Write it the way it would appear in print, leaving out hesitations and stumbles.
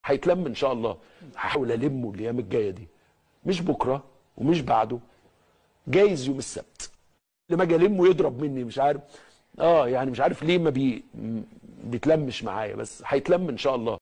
هيتلم ان شاء الله. هحاول المه الايام الجايه دي، مش بكره ومش بعده، جايز يوم السبت لما اجي المه يضرب مني، مش عارف يعني مش عارف ليه ما بيتلمش معايا، بس هيتلم ان شاء الله.